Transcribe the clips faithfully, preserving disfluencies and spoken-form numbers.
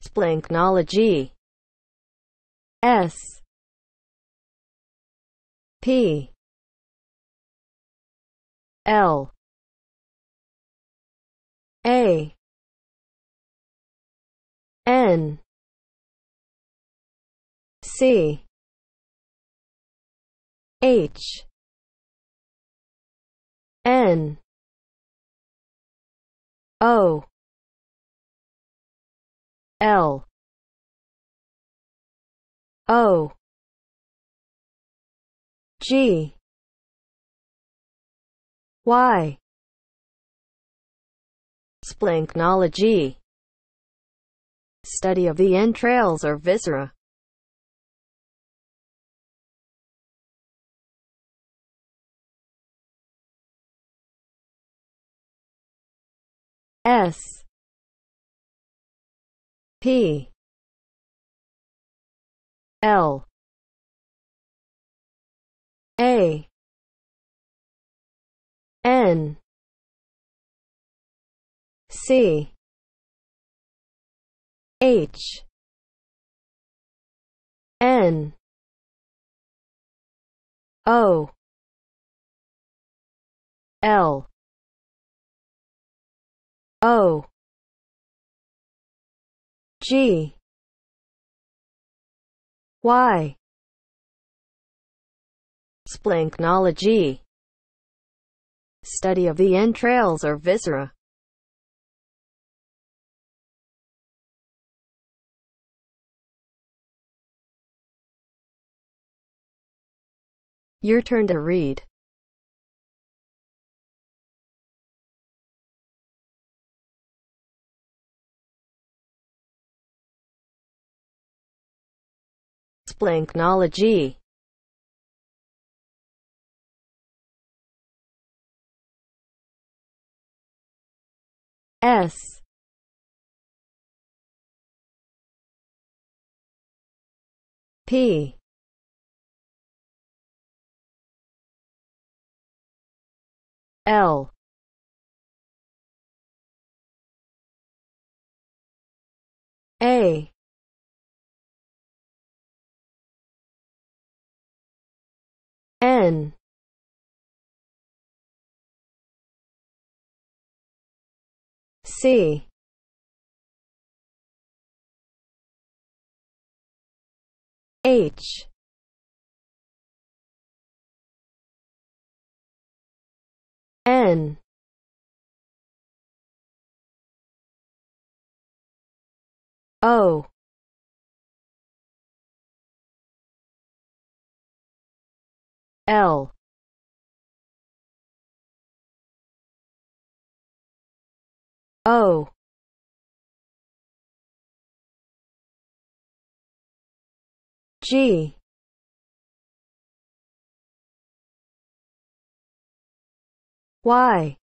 Splanknology. S P L A N C H N O L O G Y. Splanknology. Study of the entrails or viscera. S P L A N C H N O L O G Y. Splanknology. Study of the entrails or viscera. Your turn to read. Splanknology. S P L A N C H N O L O G Y.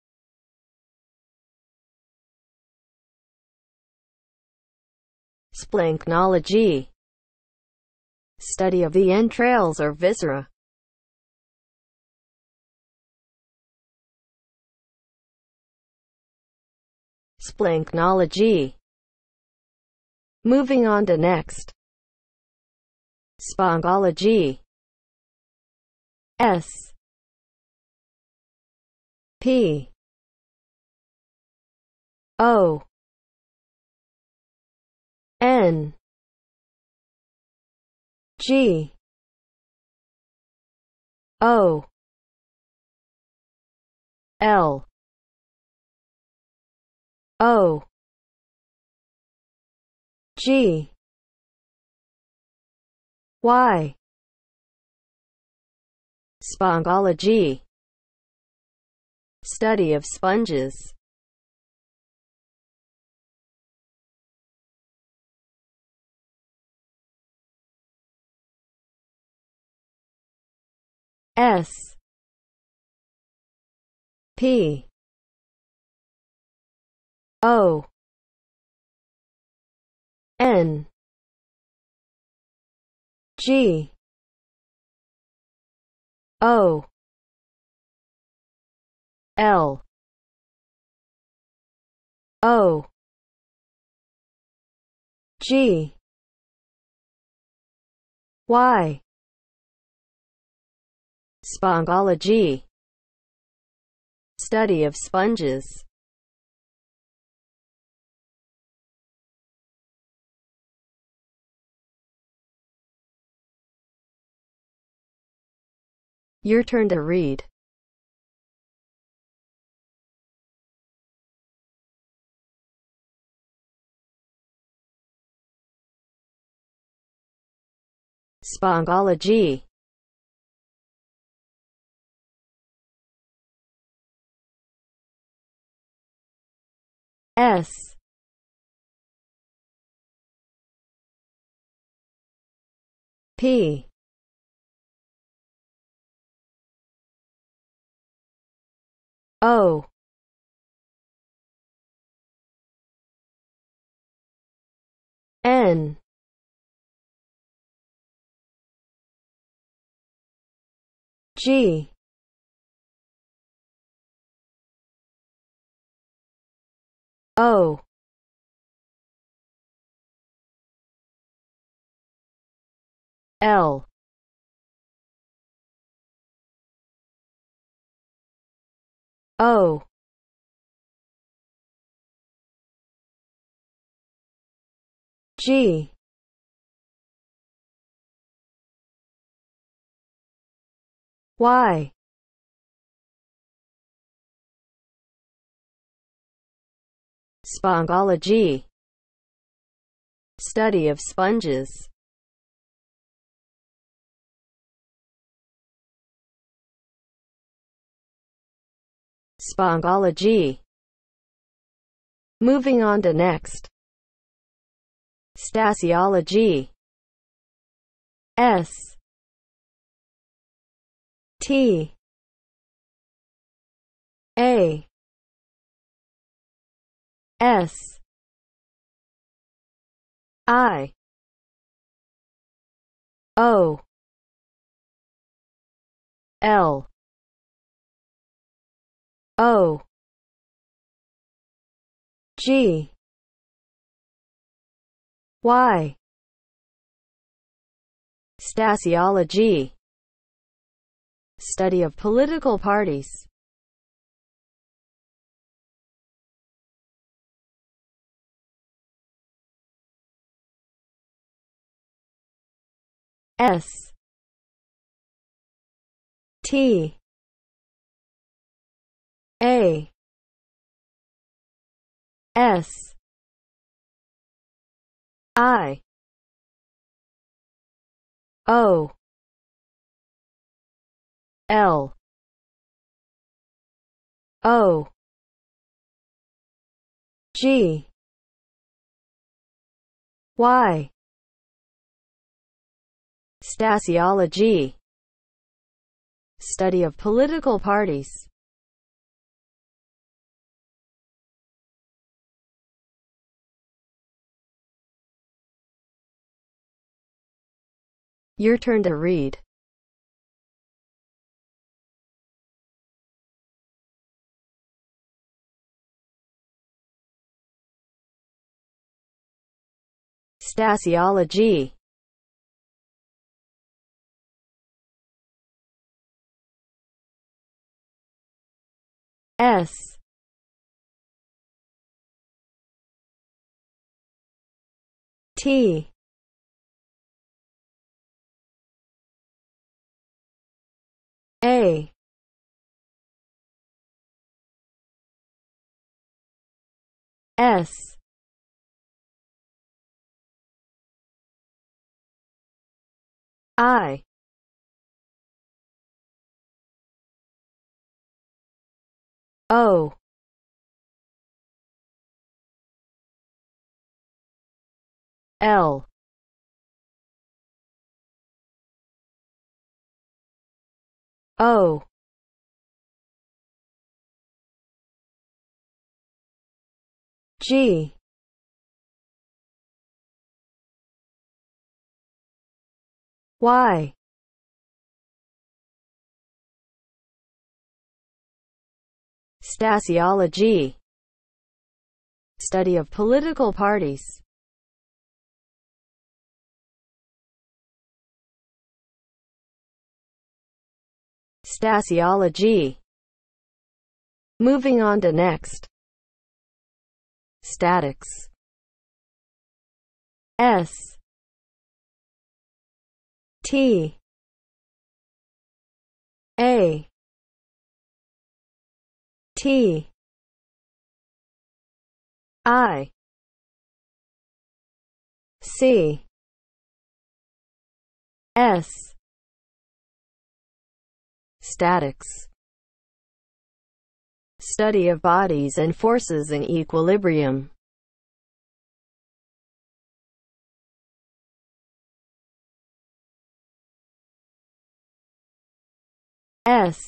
Splanknology. Study of the entrails or viscera. Splanknology. Moving on to next. Spongology. S P O N G O L O G Y. Spongology. Study of sponges. S P O N G O L O G Y Spongology, study of sponges. Your turn to read. Spongology. S P O N G O L O G Y Spongology, study of sponges. Spongology. Moving on to next. Stasiology. S T A S I O L O G Y Stasiology, study of political parties. S T A S I O L O G Y Stasiology, study of political parties. Your turn to read. Stasiology. S T A S I O L O G Y Stasiology, study of political parties. Stasiology. Moving on to next. Statics. S T A T I C S. Statics. Study of bodies and forces in equilibrium. S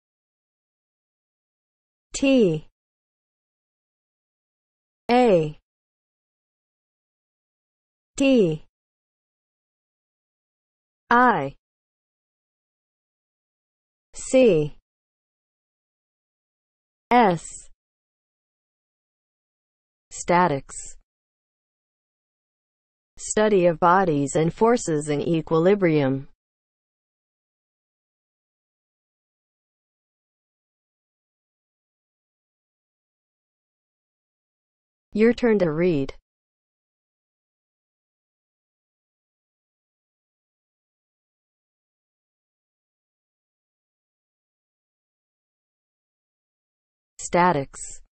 T A T I C S. Statics. Study of bodies and forces in equilibrium. Your turn to read. Statics.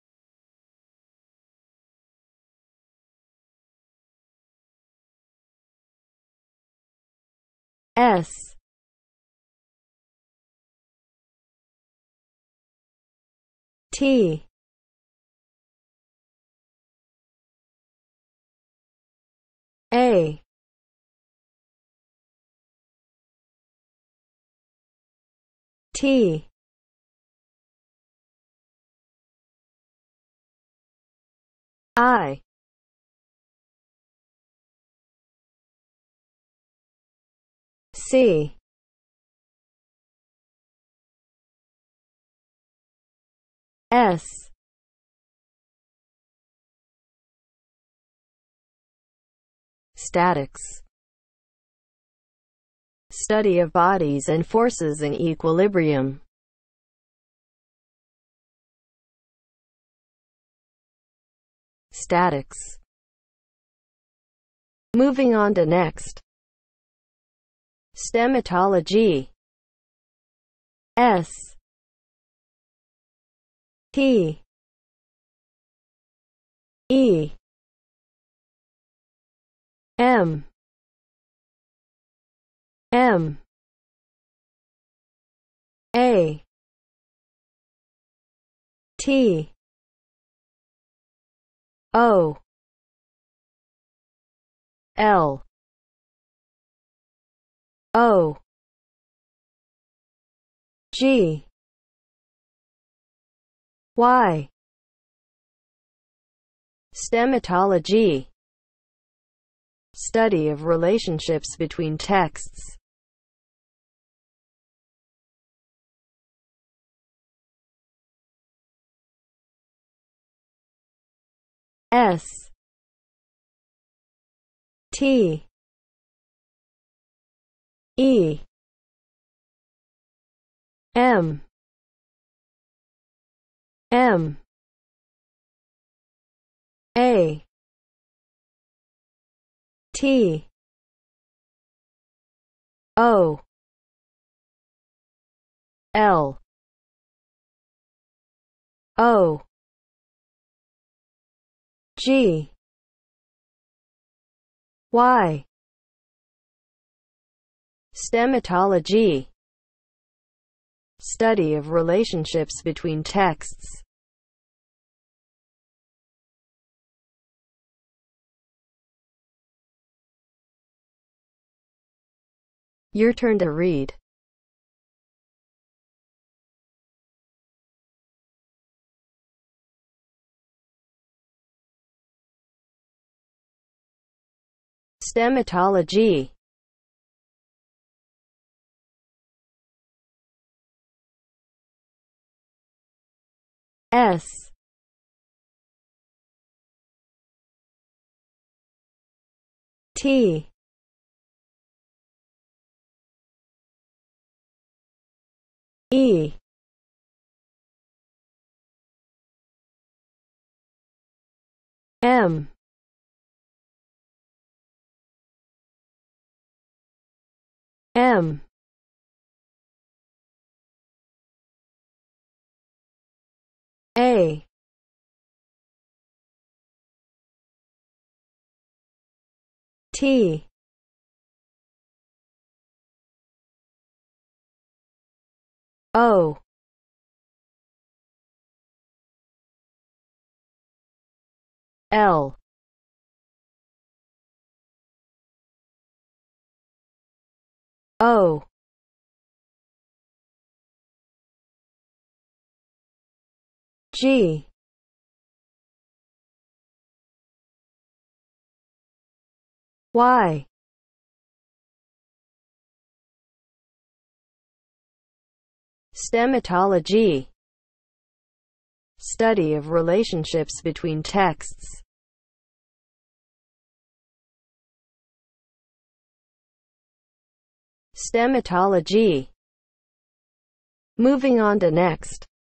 S T A T I C S. Statics. Study of bodies and forces in equilibrium. Statics. Moving on to next. Stematology. S T E M M A T O L O G Y. Stematology. Study of relationships between texts. S T E M M A T O L O G Y. Stematology. Study of relationships between texts. Your turn to read. Stematology. S T E, M, M, A, T, O, L, O, G, Y. Stematology. Study of relationships between texts. Stematology. Moving on to next.